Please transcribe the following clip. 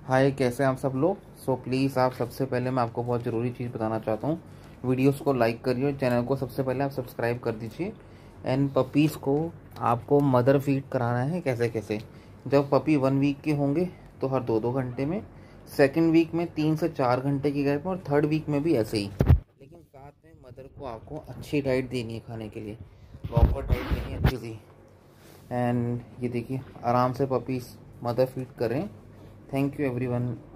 हाय, कैसे हैं आप सब लोग। सो प्लीज़ आप सबसे पहले मैं आपको बहुत ज़रूरी चीज़ बताना चाहता हूँ। वीडियोस को लाइक करिए, चैनल को सबसे पहले आप सब्सक्राइब कर दीजिए। एंड पपीज़ को आपको मदर फीड कराना है। कैसे कैसे, जब पपी 1 वीक के होंगे तो हर 2-2 घंटे में, सेकेंड वीक में 3 से 4 घंटे की गैप में, और थर्ड वीक में भी ऐसे ही। लेकिन साथ में मदर को आपको अच्छी डाइट देनी है, खाने के लिए प्रॉपर डाइट देनी है अच्छी सी। एंड ये देखिए, आराम से पपीज़ मदर फीड करें। Thank you everyone.